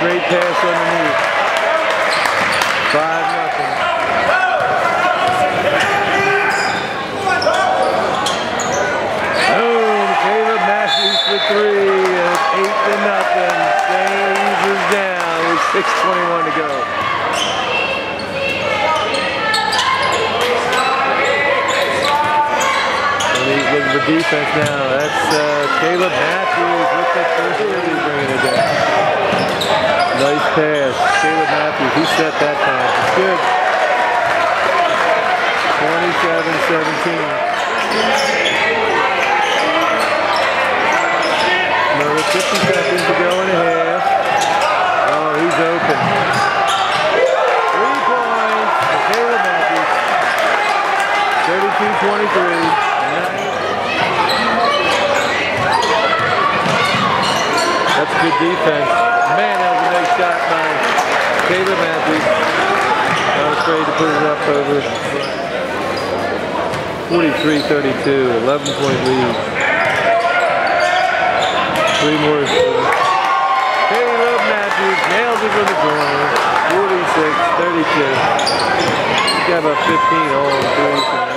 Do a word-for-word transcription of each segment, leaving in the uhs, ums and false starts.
Great pass underneath. Five nothing. Boom! Caleb Matthews for three. And it's eight to nothing. Saint Yrs is down with six twenty-one to go. Look at the defense now. That's uh, Caleb Matthews with the first three, bringing it down. Nice pass. Caleb Matthews, he set that pass. It's good. twenty-seven seventeen. Another fifty seconds to go and a half. Oh, he's open. Three points for Caleb Matthews. thirty-two twenty-three. That's good defense. Man, that was a nice shot by Caleb Matthews. Not afraid to put it up over forty-three thirty-two, eleven point lead. Three more. Caleb Matthews nails it from the corner. forty-six thirty-two. He's got about fifteen all on threes tonight.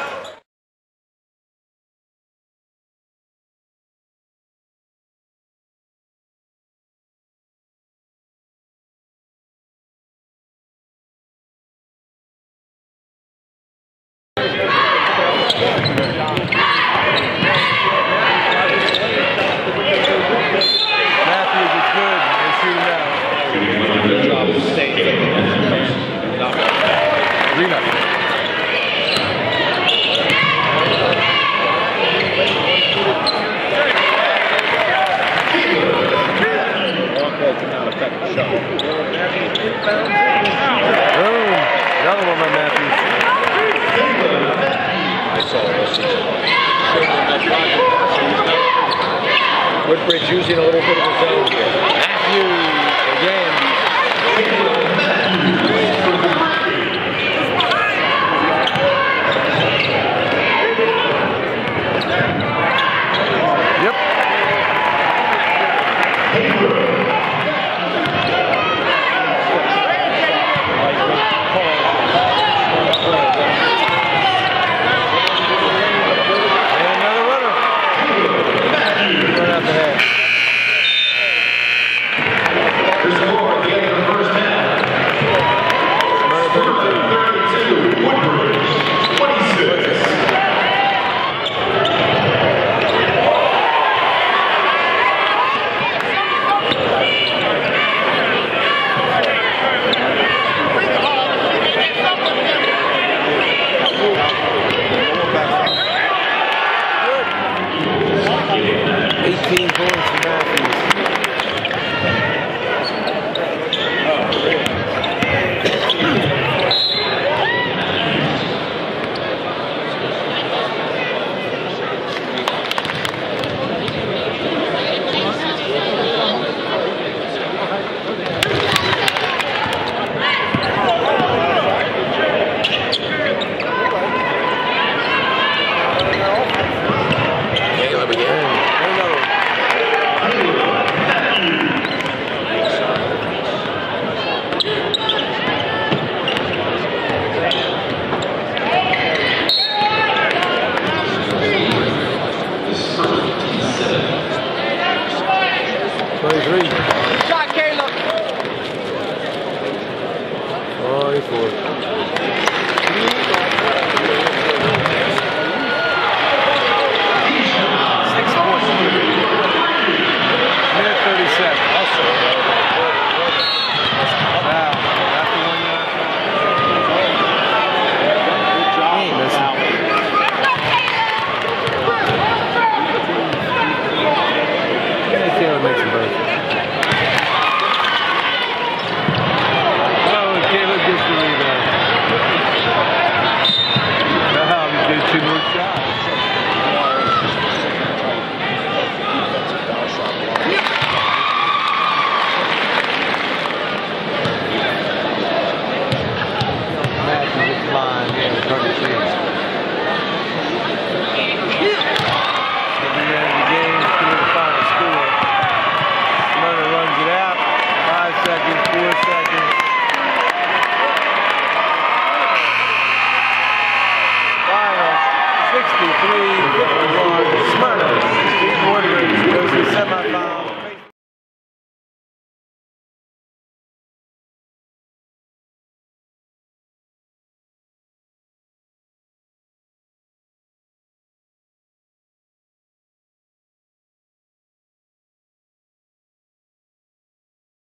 Matthews is good. They shoot him out. Good job of staying. Three nothing. Boom. Another one by Matthews. I saw this. Woodbridge using a little bit of a zone here. Matthews again. Yep. eighteen points for Matthews.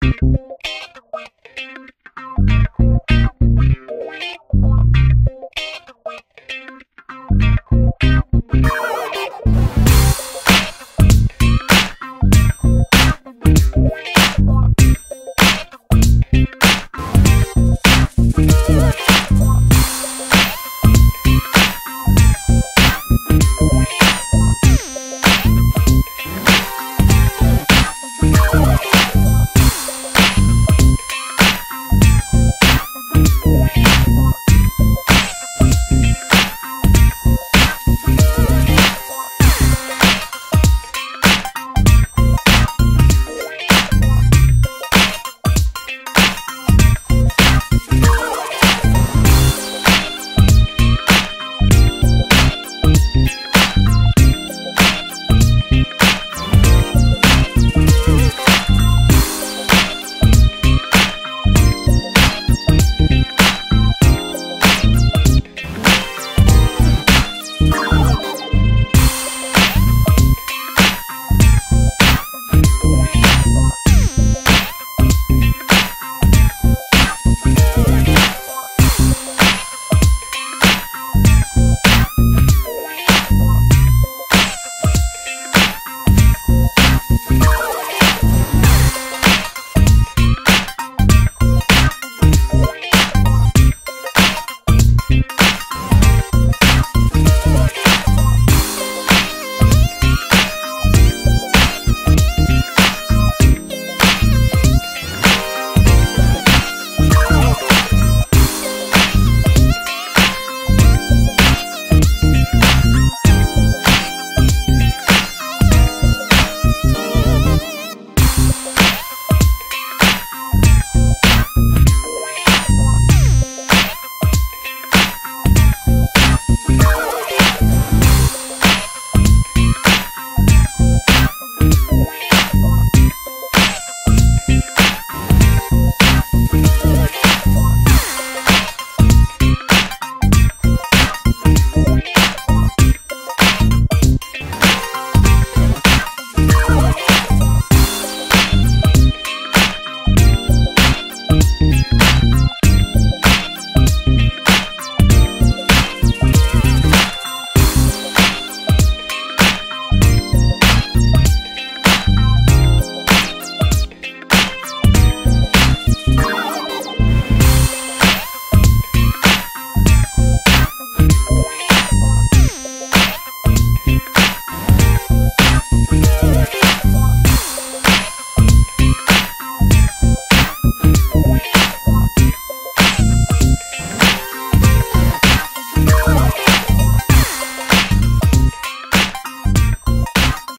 you.